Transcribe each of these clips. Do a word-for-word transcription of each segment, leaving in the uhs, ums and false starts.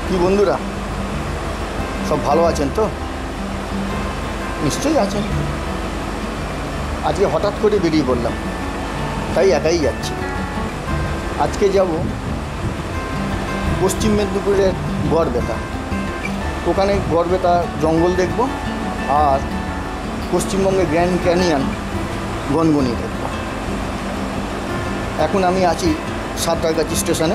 কি বন্ধুরা সব ভালো আছেন তো? নিশ্চয়ই আছেন। আজকে হঠাৎ করে বেরিয়ে পড়লাম, তাই একাই যাচ্ছি। আজকে যাব পশ্চিম মেদিনীপুরের গড়বেতা। ওখানে গড়বেতা জঙ্গল দেখব, আর পশ্চিমবঙ্গের গ্র্যান্ড ক্যানিয়ন গনগনি দেখব। এখন আমি আছি সাঁতরাগাছি স্টেশনে।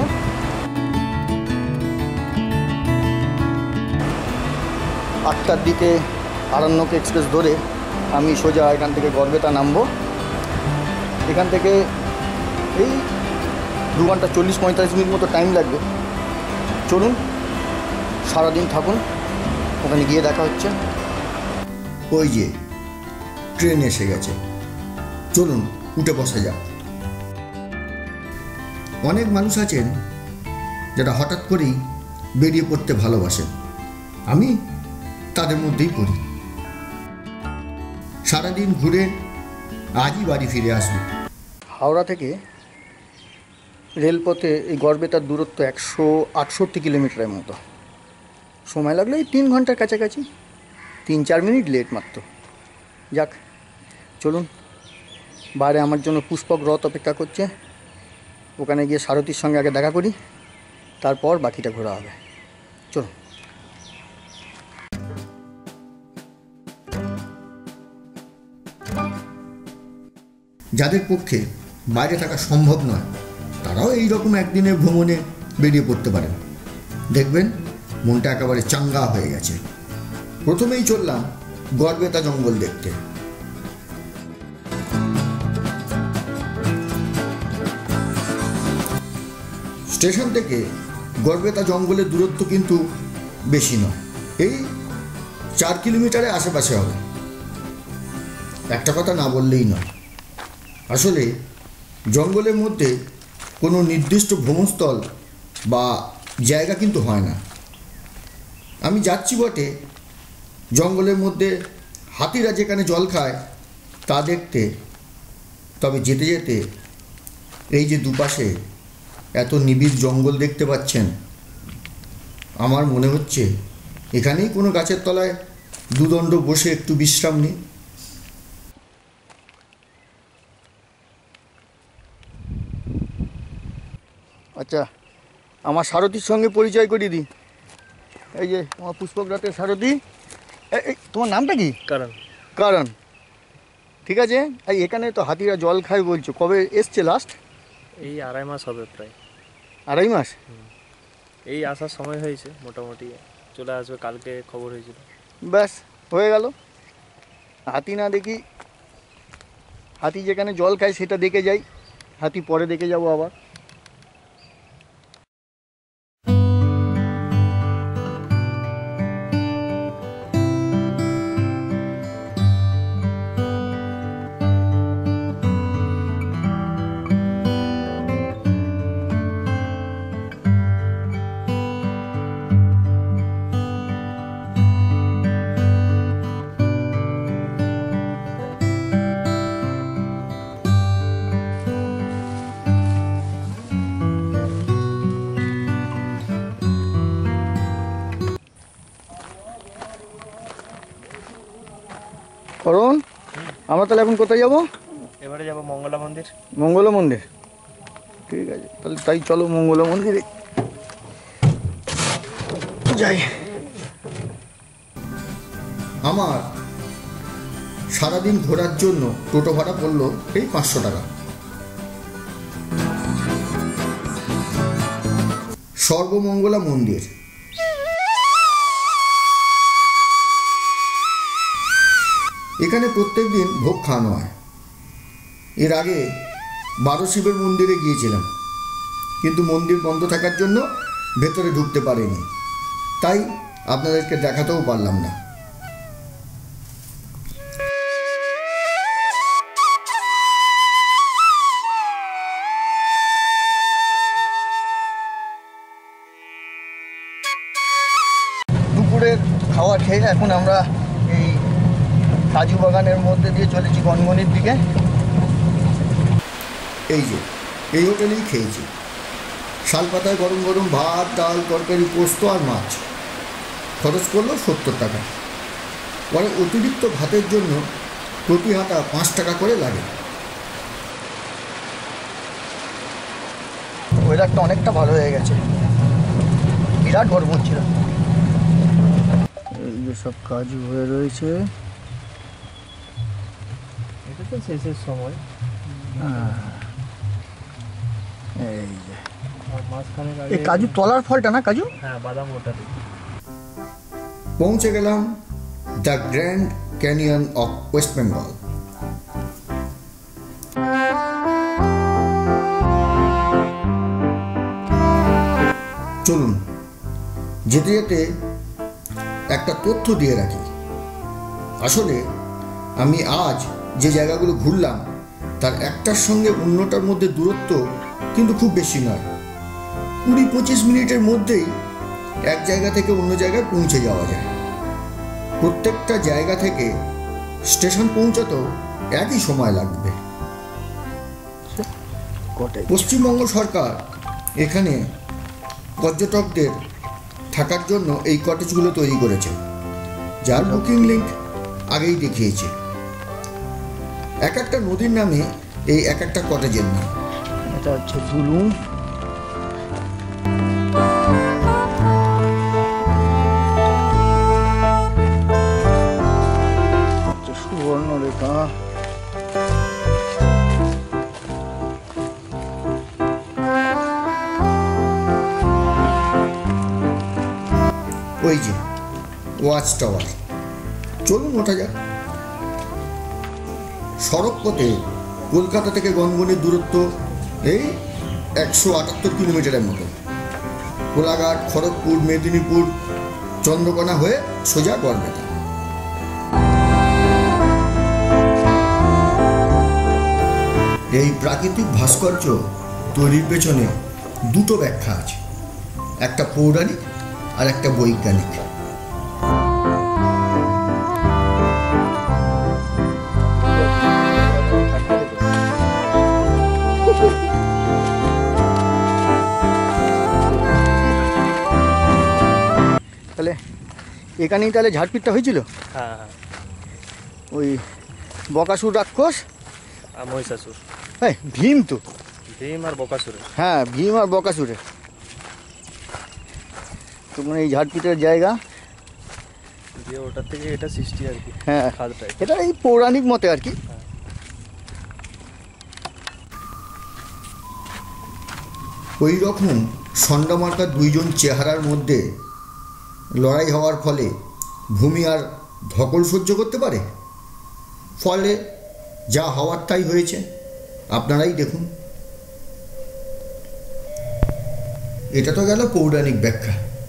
আটটার দিকে আরণ্যক এক্সপ্রেস ধরে আমি সোজা এখান থেকে গড়বেতা নামবো। এখান থেকে এই দু ঘন্টা চল্লিশ পঁয়তাল্লিশ মিনিট মতো টাইম লাগবে। চলুন সারাদিন থাকুন, ওখানে গিয়ে দেখা হচ্ছে। ওই যে ট্রেন এসে গেছে, চলুন উঠে বসা যাক। অনেক মানুষ আছেন যারা হঠাৎ করেই বেরিয়ে পড়তে ভালোবাসেন, আমি তাদের মধ্যেই পড়ি। সারাদিন ঘুরে আজই বাড়ি ফিরে আসবো। হাওড়া থেকে রেলপথে এই গড়বেতার দূরত্ব একশো আটষট্টি কিলোমিটারের মতো। সময় লাগলো এই তিন ঘন্টার কাছাকাছি, তিন চার মিনিট লেট মাত্র। যাক চলুন, বাইরে আমার জন্য পুষ্পক রথ অপেক্ষা করছে। ওখানে গিয়ে সারথীর সঙ্গে আগে দেখা করি, তারপর বাকিটা ঘোরা হবে। চলুন। যাদের পক্ষে বাইরে থাকা সম্ভব নয়, তারাও এই রকম একদিনের ভ্রমণে বেরিয়ে পড়তে পারেন। দেখবেন মনটা একেবারে চাঙ্গা হয়ে গেছে। প্রথমেই চললাম গড়বেতা জঙ্গল দেখতে। স্টেশন থেকে গড়বেতা জঙ্গলের দূরত্ব কিন্তু বেশি নয়, এই চার কিলোমিটারের আশেপাশে হবে। একটা কথা না বললেই নয়, আসলে জঙ্গলের মধ্যে কোনো নির্দিষ্ট ভ্রমণস্থল বা জায়গা কিন্তু হয় না। আমি যাচ্ছি বটে জঙ্গলের মধ্যে হাতিরা যেখানে জল খায় তা দেখতে, তবে যেতে যেতে এই যে দুপাশে এত নিবিড় জঙ্গল দেখতে পাচ্ছেন, আমার মনে হচ্ছে এখানেই কোনো গাছের তলায় দুদণ্ড বসে একটু বিশ্রাম নিই। আচ্ছা, আমার সারথীর সঙ্গে পরিচয় করিয়ে দিই। এই যে আমার পুষ্পক রাতের সারথী। এই তোমার নামটা কি? কারণ কারণ ঠিক আছে। এই এখানে তো হাতিরা জল খায় বলছো, কবে এসছে লাস্ট? এই আড়াই মাস হবে, প্রায় আড়াই মাস। এই আসার সময় হয়েছে, মোটামুটি চলে আসবে, কালকে খবর হয়েছিল। ব্যাস হয়ে গেল। হাতি না দেখি, হাতি যেখানে জল খায় সেটা দেখে যাই, হাতি পরে দেখে যাবো আবার। করুন, আমরা তাহলে এখন কোথায় যাবো? এবারে যাবো মঙ্গলা মন্দির। মঙ্গলা মন্দির, ঠিক আছে তাহলে তাই চলো মঙ্গলা মন্দিরে যাই। আমার সারাদিন ঘোরার জন্য টোটো ভাড়া পড়লো এই পাঁচশো টাকা। সর্বমঙ্গলা মন্দির, এখানে প্রত্যেক দিন ভোগ খাওয়ানো হয়। এর আগে বারো শিবের মন্দিরে গিয়েছিলাম, কিন্তু মন্দির বন্ধ থাকার জন্য ভেতরে ঢুকতে পারিনি, তাই আপনাদেরকে দেখাতেও পারলাম না। দুপুরের খাওয়া খেয়ে এখন আমরা এই কাজু বাগানের মধ্যে দিয়ে চলেছি গনগনির দিকে। এই যে এই হোটেলেই খেয়েছি। শালপাতায় গরম গরম ভাত, ডাল, তরকারি, পোস্ত আর মাছ। খরচ করলো সত্তর টাকা। পরে অতিরিক্ত ভাতের জন্য প্রতি হাতা পাঁচ টাকা করে লাগে। ওয়েদারটা অনেকটা ভালো হয়ে গেছে, বিরাট গরম হচ্ছিল। এই যে সব কাজু হয়ে রয়েছে, এটা তো শেষের সময়। এই যে আর মাঝখানে এই কাজু তলার ফলটা না কাজু? হ্যাঁ, বাদাম ওটা। পৌঁছে গেলাম the grand canyon of west Bengal. চলুন যেতে যেতে একটা তথ্য দিয়ে রাখি। আসলে আমি আজ যে জায়গাগুলো ঘুরলাম তার একটার সঙ্গে অন্যটার মধ্যে দূরত্ব কিন্তু খুব বেশি নয়। কুড়ি পঁচিশ মিনিটের মধ্যেই এক জায়গা থেকে অন্য জায়গায় পৌঁছে যাওয়া যায়। প্রত্যেকটা জায়গা থেকে স্টেশন পৌঁছাতেও একই সময় লাগবে। পশ্চিমবঙ্গ সরকার এখানে পর্যটকদের থাকার জন্য এই কটেজগুলো তৈরি করেছে, যার বুকিং লিঙ্ক আগেই দেখিয়েছি। এক একটা নদীর নামে এই এক একটা কটেজের নাম। এটা হচ্ছে দুলুং, সুবর্ণরেখা, ওই যে ওয়াচ টাওয়ার। চলুন ওঠা যাক। সড়ক পথে কলকাতা থেকে গনগনির দূরত্ব এই একশো আটাত্তর কিলোমিটারের মতো। কোলাঘাট, খড়গপুর, মেদিনীপুর, চন্দ্রকোনা হয়ে সোজা গড়বেতা। এই প্রাকৃতিক ভাস্কর্য তৈরির পেছনে দুটো ব্যাখ্যা আছে, একটা পৌরাণিক আর একটা বৈজ্ঞানিক। তাহলে এখানেই তাহলে ঝাড়পিটটা হয়েছিল? হ্যাঁ হ্যাঁ, ওই বকাসুর রাক্ষস আর মহিষাসুর। হ্যাঁ, ভীম তো। ভীম আর বকাসুরের। হ্যাঁ, ভীম আর বকাসুরের। তো মানে এই ঝাড়পিটের জায়গা, দিয়ে ওটার থেকে এটা সৃষ্টি আর কি। হ্যাঁ, খাদটাই এটা এই পৌরাণিক মতে আর কি। ওই রকম ষণ্ডমার্কা দুইজন চেহারার মধ্যে লড়াই হওয়ার ফলে ভূমি আর ধকল সহ্য করতে পারে? ফলে যা হওয়ার তাই হয়েছে, আপনারাই দেখুন। এটা তো গেল পৌরাণিক ব্যাখ্যা।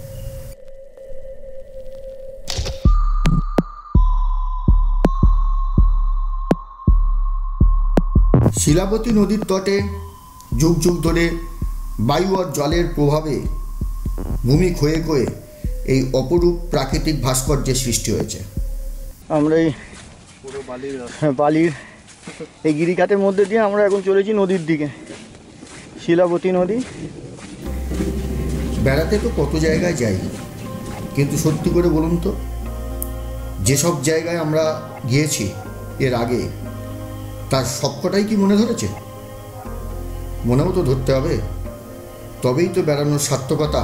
শিলাবতী নদীর তটে যুগ যুগ ধরে বায়ু আর জলের প্রভাবে ভূমি ক্ষয়ে ক্ষয়ে এই অপরূপ প্রাকৃতিক ভাস্কর্যের সৃষ্টি হয়েছে। আমরা এই পুরো বালির রাস্তা। হ্যাঁ, বালির এই গিরিখাতের মধ্যে দিয়ে আমরা এখন চলেছি নদীর দিকে, শিলাবতী নদী। বেড়াতে তো কত জায়গায় যাই, কিন্তু সত্যি করে বলুন তো, যেসব জায়গায় আমরা গিয়েছি এর আগে তার সবকটাই কি মনে ধরেছে? মনেও তো ধরতে হবে, তবেই তো বেড়ানোর সার্থকতা।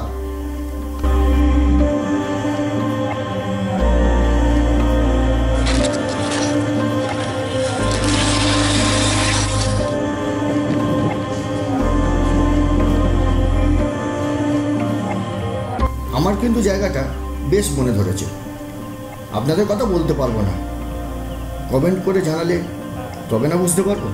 আমার কিন্তু জায়গাটা বেশ মনে ধরেছে। আপনাদের কথা বলতে পারবো না, কমেন্ট করে জানালে তবে না বুঝতে পারবো।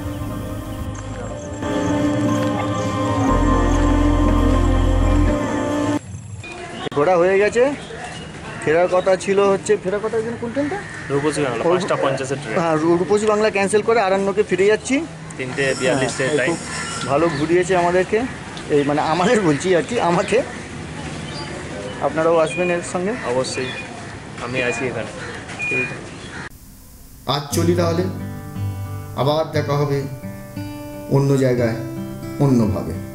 ঘোরা হয়ে গেছে, ফেরার কথা ছিল হচ্ছে, ফেরার কথা যেন কোন ট্রেনটা? রূপসী বাংলা পাঁচটা পঞ্চাশের ট্রেন। হ্যাঁ, রূপসী বাংলা ক্যান্সেল করে আরান্নকে ফিরে যাচ্ছি। তিনটে বিয়াল্লিশের হ্যাঁ, টাইম। খুব ভালো ঘুরিয়েছে আমাদেরকে, এই মানে আমাদের বলছি আর কি, আমাকে। আপনারাও আসবেন এর সঙ্গে অবশ্যই, আমি আছি এখানে। ঠিক আছে, আজ চলি তাহলে, আবার দেখা হবে অন্য জায়গায় অন্যভাবে।